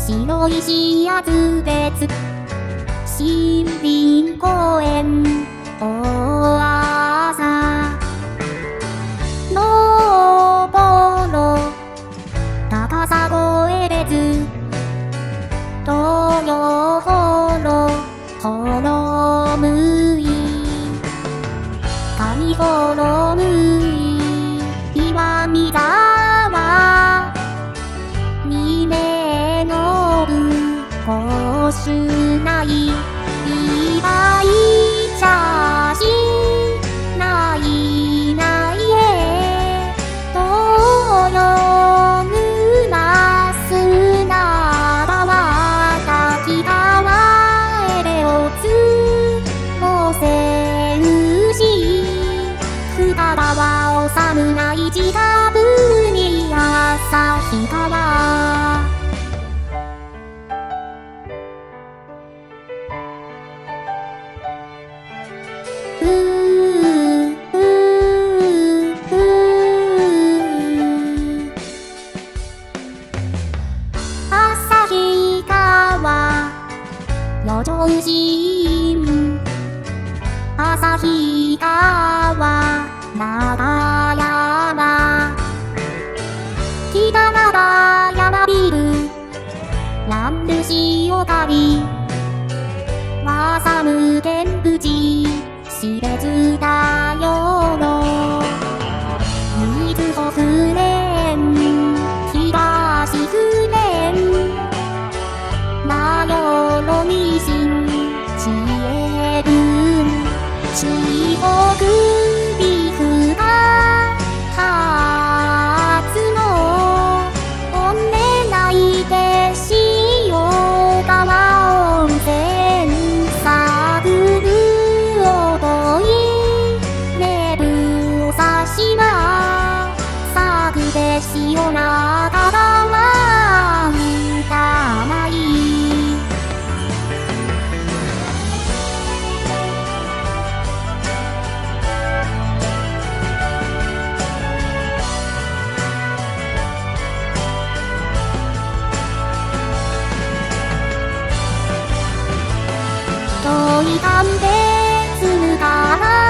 白石厚別森林公園大朝のぼろ高砂越別東洋幌幌むい上幌むい岩見沢二名のぶ甲州内岩井写真ないないへ東洋沼砂川滝川エレオツ大瀬牛深川治ない近くに旭川旭川余剰新旭川長山北長山ビル南部塩旅和寒天富士標津田用の水穂船東船名寄のミシン知恵分四国美風が初のおねないで塩川温泉サブルおどいねぶおさしまさぐで塩ながらは歌ない遠い関別から